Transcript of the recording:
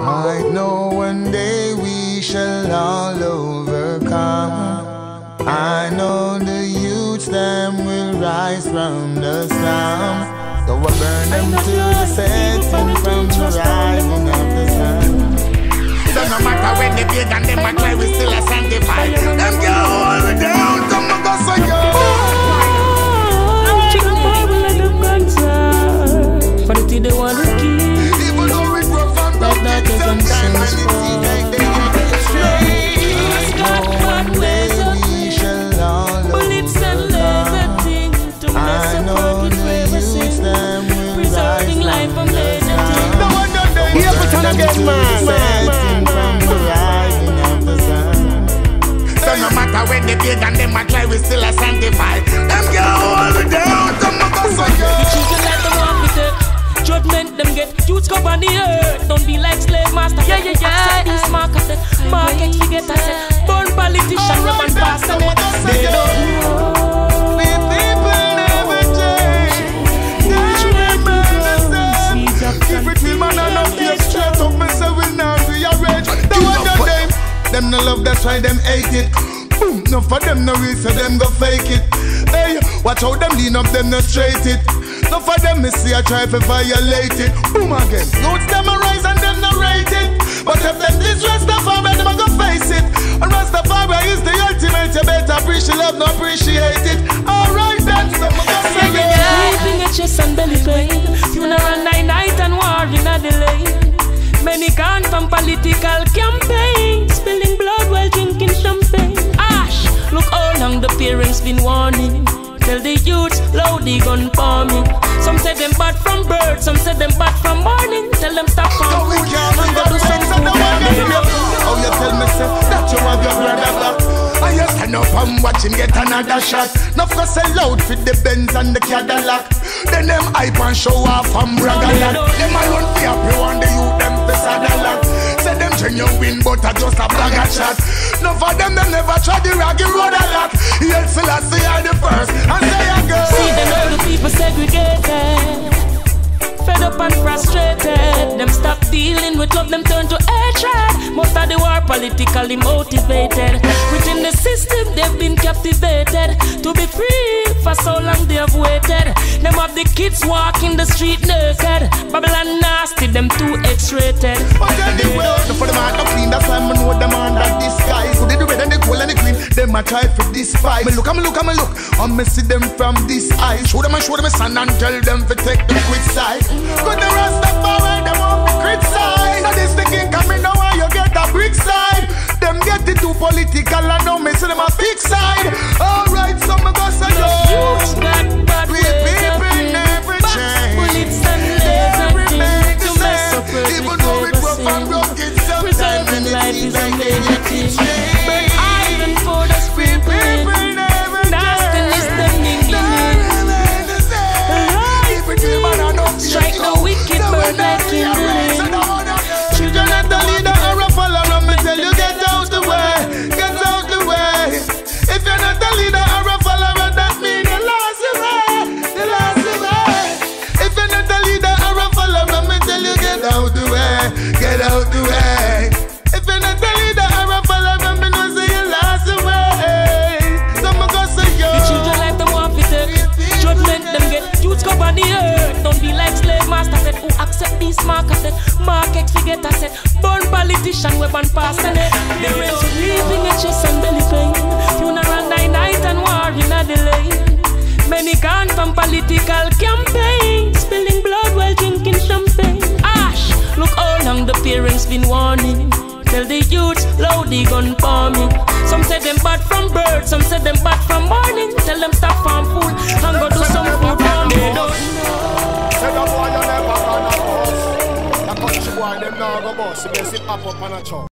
I know one day we shall all overcome. I know the youths them will rise from the slums. So I burn them to the setting from the rising of the sun. So no matter when they big and them a try, we still a sanctify. Them get all the down, come on, go so yo. For the thing they want to keep, even though we grow from broken, sometimes when it seems like they get betrayed. One day we shall all bullets and laser things to mess up with privacy, preserving life from laser things. No one done that. Here we turn again, man. So no matter when they big and them a try, we still a sanctify. Them get all the down, come on, go so yo. The children let them walk with it. Judgment them get youths come on the earth. Don't be like slave master. Yeah. Accept these markers. Market forget I said. Born politician, rub and pass them. They don't know. We people never change. They remain the same. If we feel man and not get straight up, me say we not rearrange. The one that them no love, that's why them hate it. Boom, no for them no real, so them go fake it. Hey, watch how them lean up, them no straight it. No for them, me see I try to violate it. Boom again. Notes them a rise and them no rate it. But if them this Rastafari, them a go face it. And Rastafari is the ultimate. You better appreciate love, no appreciate it. Alright then, so me go say yeah. Sleeping at chest and belly pain. Funeral night and war in a delay. Many gone from political campaign, spilling blood while drinking champagne. Ash, look how long the parents been warning. Tell the youths, loud the gun for me. Some say them bad from birth, some say them bad from morning. Tell them stop from food, and go do some food. Oh, you tell me say that you have your brother back. I just stand up and watch him get another shot. Now for sell out for the Benz and the Cadillac. Then them hype and show off and brag a lot. Them a run for happy one, the youth them for Sadalat. Say them genuine but I just a bag of chat. Now for them never tried the Reggae road a lot. Yet still I say I the first and say I go. See them all the people segregated, fed up and frustrated. Them stop dealing with love, them turn to hatred. Most of the war politically motivated. Within the system they've been captivated. To be free for so long they have waited. Them have the kids walking the street naked. Babylon nasty, them too X-rated. But anyway, for them heart no clean, that's why I know them under disguise. So they do red and the gold and the green, them a try for despise. Me look, and me see them from this eye. Show them a son and tell them to take the quick side. Good the Rastafari, them won't be criticized. Now this the king coming now and you get a brick side. Them get it too political and now me see them a big side. Alright, so me go say yo. Youths got bad We ways people of being. never change. Bullets and laser things to mess up with Even though we grow from broken, sometimes preserving life is a major thing. But even for the people, nastiness them strike the wicked burn like kindling. Children of the leader are a follower. Me tell you get out the way, get out the way. If you're not the leader or a follower, that means you lost your way, you lost your way. If you're not the leader or a follower, me tell you get out the way, get out the way. If you're not the leader or a follower, me know say you lost your way. So me go say yo. The children like them want to take judgment, them get youths come on the earth. Don't be like slave master said, who accept these markers said. Market forget I said, born politician we ban past and it. They were sleeping at chest and belly pain. Funeral night and war in a delay. Many gone from political campaign, spilling blood while drinking champagne. Ash, look how long the parents been warning. Tell the youths, loud the gun for me. Some say them bad from birth, some say them bad from morning. Tell them stop farm food and go do some food for me. Say the boy you never gonna bust. The country boy them now go bust. You best it up on a chop.